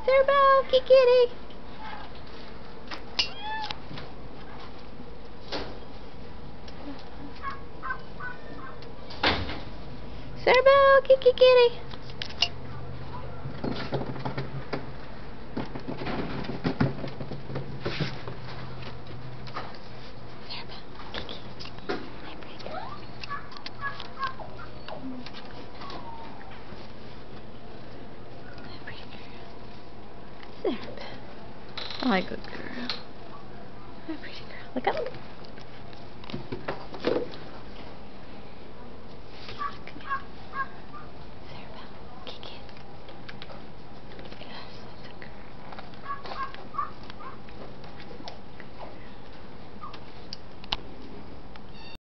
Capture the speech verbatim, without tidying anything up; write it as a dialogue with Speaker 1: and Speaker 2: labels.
Speaker 1: Cerebel, kitty kitty. Cerebel, kitty kitty. Cerebel. Oh, my good girl. My pretty girl. Look up.